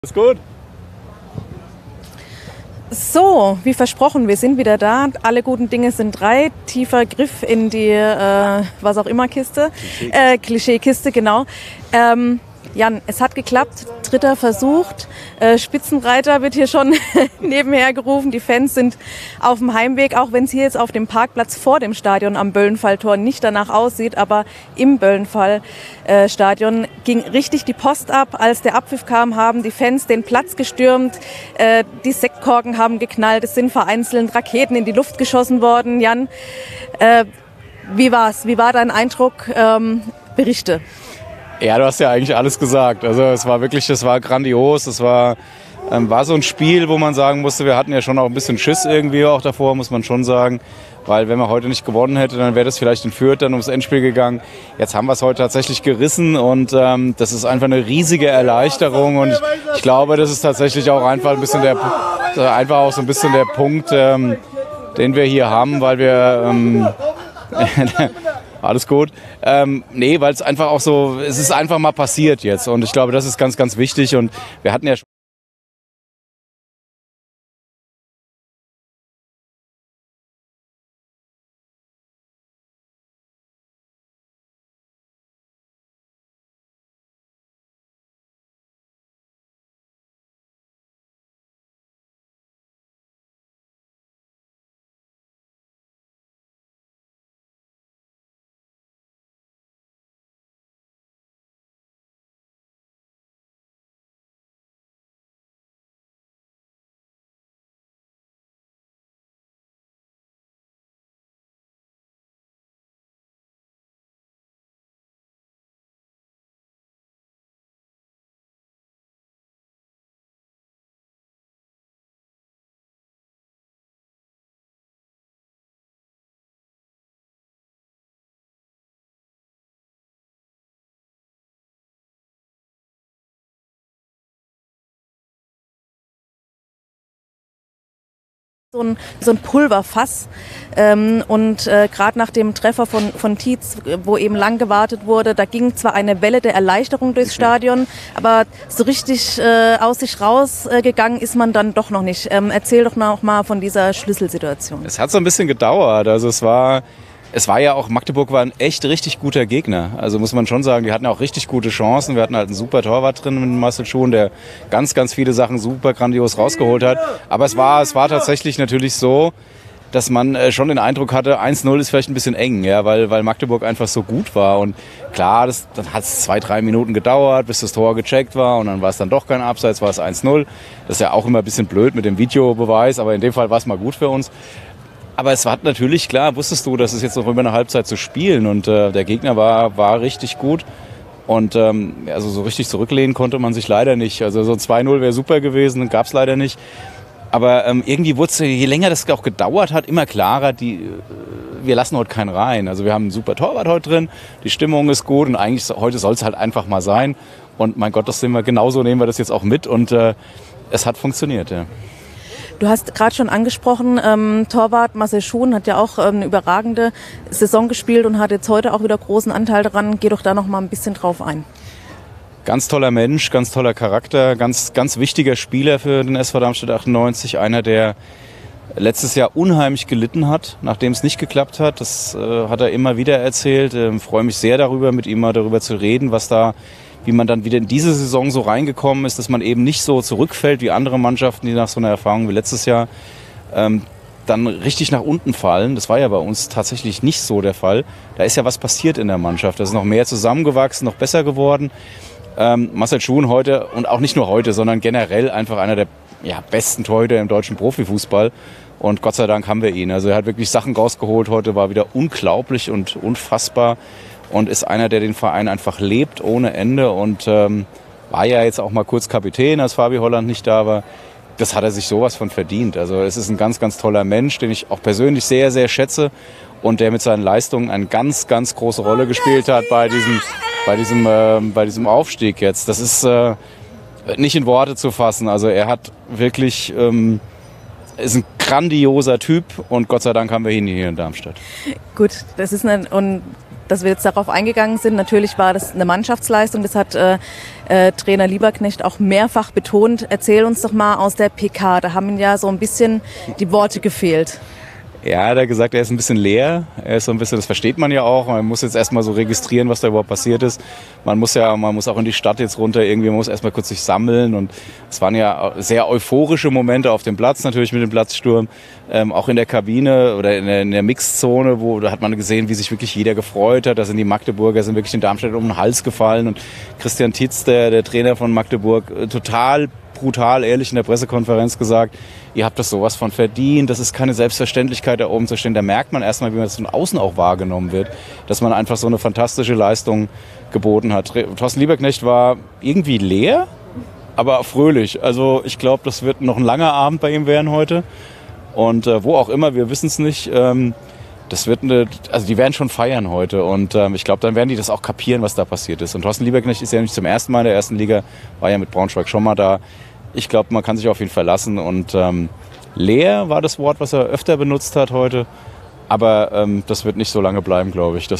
Ist gut. So, wie versprochen, wir sind wieder da. Alle guten Dinge sind drei. Tiefer Griff in die, was auch immer, Kiste. Klischeekiste, genau. Jan, es hat geklappt. Dritter Versuch. Spitzenreiter wird hier schon nebenher gerufen. Die Fans sind auf dem Heimweg, auch wenn es hier jetzt auf dem Parkplatz vor dem Stadion am Böllenfalltor nicht danach aussieht. Aber im Böllenfallstadion ging richtig die Post ab. Als der Abpfiff kam, haben die Fans den Platz gestürmt. Die Sektkorken haben geknallt. Es sind vereinzelt Raketen in die Luft geschossen worden. Jan, wie war's? Wie war dein Eindruck? Berichte. Ja, du hast ja eigentlich alles gesagt. Also es war wirklich, das war grandios. Es war so ein Spiel, wo man sagen musste, wir hatten ja schon auch ein bisschen Schiss irgendwie auch davor, muss man schon sagen. Weil wenn man heute nicht gewonnen hätte, dann wäre das vielleicht in Fürth dann ums Endspiel gegangen. Jetzt haben wir es heute tatsächlich gerissen und das ist einfach eine riesige Erleichterung. Und ich glaube, das ist tatsächlich auch einfach ein bisschen der Punkt, den wir hier haben, weil wir alles gut. Nee, weil es einfach auch so, es ist einfach mal passiert jetzt. Und ich glaube, das ist ganz, ganz wichtig. Und wir hatten ja schon so ein Pulverfass und gerade nach dem Treffer von Tietz, wo eben lang gewartet wurde, da ging zwar eine Welle der Erleichterung durchs Stadion, aber so richtig aus sich rausgegangen ist man dann doch noch nicht. Erzähl doch noch mal von dieser Schlüsselsituation. Es hat so ein bisschen gedauert. Also es war ja auch, Magdeburg war ein echt richtig guter Gegner. Also muss man schon sagen, die hatten auch richtig gute Chancen. Wir hatten halt einen super Torwart drin mit Marcel Schuhn, der ganz, ganz viele Sachen super grandios rausgeholt hat. Aber es war tatsächlich natürlich so, dass man schon den Eindruck hatte, 1-0 ist vielleicht ein bisschen eng, ja, weil Magdeburg einfach so gut war. Und klar, dann hat es 2-3 Minuten gedauert, bis das Tor gecheckt war. Und dann war es dann doch kein Abseits, war es 1-0. Das ist ja auch immer ein bisschen blöd mit dem Videobeweis, aber in dem Fall war es mal gut für uns. Aber es war natürlich klar, wusstest du, dass es jetzt noch über eine Halbzeit zu spielen und der Gegner war richtig gut und also so richtig zurücklehnen konnte man sich leider nicht. Also so 2-0 wäre super gewesen, gab es leider nicht. Aber irgendwie wurde es, je länger das auch gedauert hat, immer klarer, wir lassen heute keinen rein. Also wir haben einen super Torwart heute drin, die Stimmung ist gut und eigentlich heute soll es halt einfach mal sein. Und mein Gott, genauso nehmen wir das jetzt auch mit und es hat funktioniert, ja. Du hast gerade schon angesprochen, Torwart Marcel Schuhn hat ja auch eine überragende Saison gespielt und hat jetzt heute auch wieder großen Anteil daran. Geh doch da noch mal ein bisschen drauf ein. Ganz toller Mensch, ganz toller Charakter, ganz, ganz wichtiger Spieler für den SV Darmstadt 98. Einer, der letztes Jahr unheimlich gelitten hat, nachdem es nicht geklappt hat. Das hat er immer wieder erzählt. Freue mich sehr darüber, mit ihm mal darüber zu reden, wie man dann wieder in diese Saison so reingekommen ist, dass man eben nicht so zurückfällt wie andere Mannschaften, die nach so einer Erfahrung wie letztes Jahr dann richtig nach unten fallen. Das war ja bei uns tatsächlich nicht so der Fall. Da ist ja was passiert in der Mannschaft. Da ist noch mehr zusammengewachsen, noch besser geworden. Marcel Schuhn heute, und auch nicht nur heute, sondern generell einfach einer der besten Torhüter im deutschen Profifußball. Und Gott sei Dank haben wir ihn. Also er hat wirklich Sachen rausgeholt. Heute war wieder unglaublich und unfassbar. Und ist einer, der den Verein einfach lebt ohne Ende und war ja jetzt auch mal kurz Kapitän, als Fabi Holland nicht da war. Das hat er sich sowas von verdient. Also es ist ein ganz, ganz toller Mensch, den ich auch persönlich sehr, sehr schätze und der mit seinen Leistungen eine ganz, ganz große Rolle gespielt hat bei diesem Aufstieg jetzt. Das ist nicht in Worte zu fassen. Also er hat wirklich ist ein grandioser Typ und Gott sei Dank haben wir ihn hier in Darmstadt. Gut, das ist und dass wir jetzt darauf eingegangen sind. Natürlich war das eine Mannschaftsleistung, das hat Trainer Lieberknecht auch mehrfach betont. Erzähl uns doch mal aus der PK, da haben ihm ja so ein bisschen die Worte gefehlt. Ja, er hat gesagt, er ist ein bisschen leer. Er ist so ein bisschen, das versteht man ja auch. Man muss jetzt erstmal so registrieren, was da überhaupt passiert ist. Man muss auch in die Stadt jetzt runter irgendwie, man muss erstmal kurz sich sammeln. Und es waren ja sehr euphorische Momente auf dem Platz, natürlich mit dem Platzsturm. Auch in der Kabine oder in der Mixzone, da hat man gesehen, wie sich wirklich jeder gefreut hat. Da sind die Magdeburger, sind wirklich den Darmstädter um den Hals gefallen. Und Christian Titz, der Trainer von Magdeburg, total brutal ehrlich in der Pressekonferenz gesagt, ihr habt das sowas von verdient, das ist keine Selbstverständlichkeit, da oben zu stehen. Da merkt man erstmal, wie man das von außen auch wahrgenommen wird, dass man einfach so eine fantastische Leistung geboten hat. Thorsten Lieberknecht war irgendwie leer, aber fröhlich. Also ich glaube, das wird noch ein langer Abend bei ihm werden heute. Und wo auch immer, wir wissen es nicht. Das wird die werden schon feiern heute und ich glaube, dann werden die das auch kapieren, was da passiert ist. Und Thorsten Lieberknecht ist ja nicht zum ersten Mal in der ersten Liga, war ja mit Braunschweig schon mal da. Ich glaube, man kann sich auf ihn verlassen und leer war das Wort, was er öfter benutzt hat heute, aber das wird nicht so lange bleiben, glaube ich.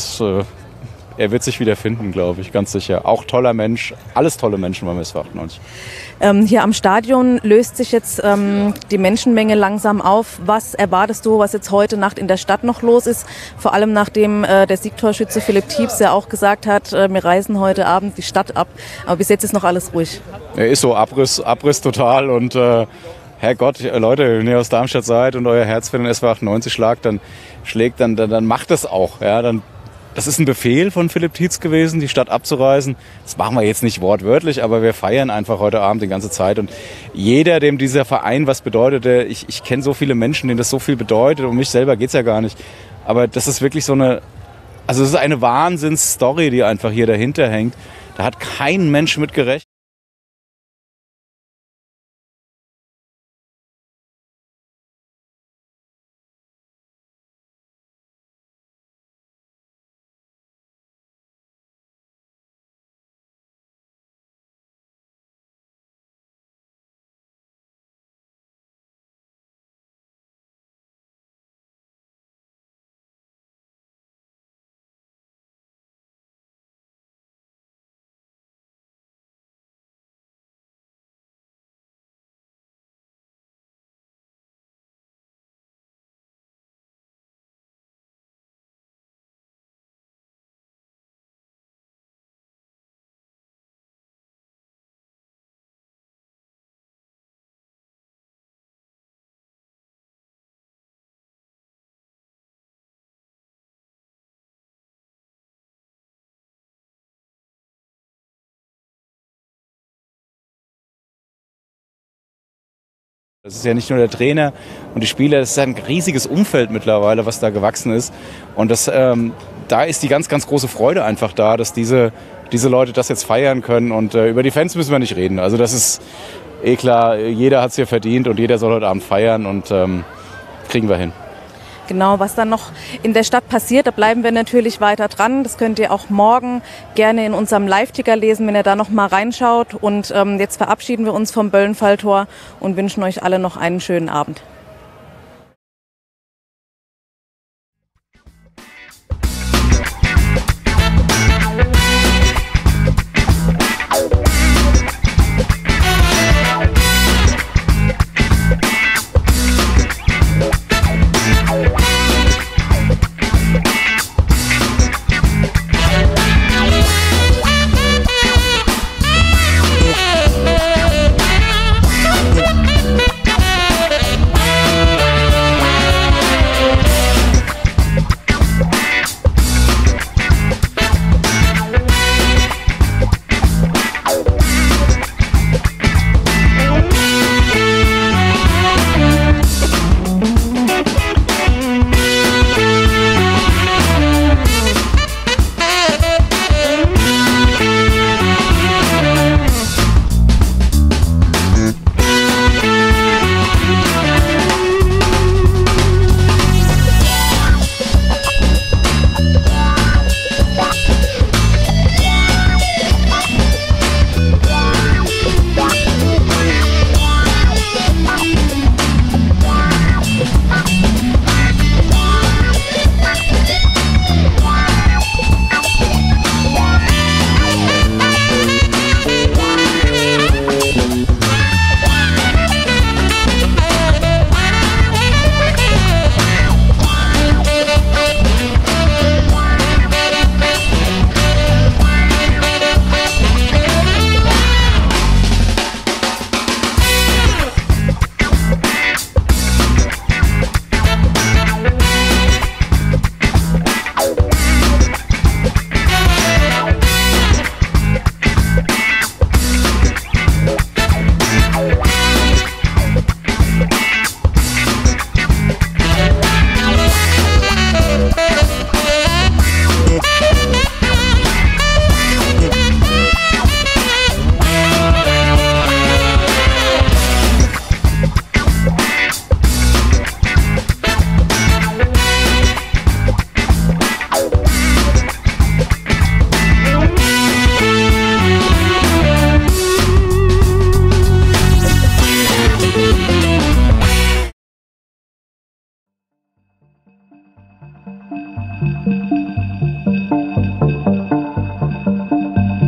Er wird sich wieder finden, glaube ich, ganz sicher. Auch toller Mensch, alles tolle Menschen beim SV 98. Hier am Stadion löst sich jetzt die Menschenmenge langsam auf. Was erwartest du, was jetzt heute Nacht in der Stadt noch los ist? Vor allem nachdem der Siegtorschütze Philipp Tiebs ja auch gesagt hat, wir reisen heute Abend die Stadt ab. Aber bis jetzt ist noch alles ruhig. Er ist so Abriss total und Herrgott, Leute, wenn ihr aus Darmstadt seid und euer Herz für den SV 98 schlägt, dann macht das auch. Ja, das ist ein Befehl von Philipp Tietz gewesen, die Stadt abzureisen. Das machen wir jetzt nicht wortwörtlich, aber wir feiern einfach heute Abend die ganze Zeit. Und jeder, dem dieser Verein was bedeutet, ich kenne so viele Menschen, denen das so viel bedeutet. Um mich selber geht's ja gar nicht. Aber das ist wirklich es ist eine Wahnsinnsstory, die einfach hier dahinter hängt. Da hat kein Mensch mit gerechnet. Das ist ja nicht nur der Trainer und die Spieler, das ist ein riesiges Umfeld mittlerweile, was da gewachsen ist. Und da ist die ganz, ganz große Freude einfach da, dass diese Leute das jetzt feiern können. Und über die Fans müssen wir nicht reden. Also das ist klar, jeder hat es hier verdient und jeder soll heute Abend feiern und kriegen wir hin. Genau, was dann noch in der Stadt passiert, da bleiben wir natürlich weiter dran. Das könnt ihr auch morgen gerne in unserem Live-Ticker lesen, wenn ihr da noch mal reinschaut. Und jetzt verabschieden wir uns vom Böllenfalltor und wünschen euch alle noch einen schönen Abend.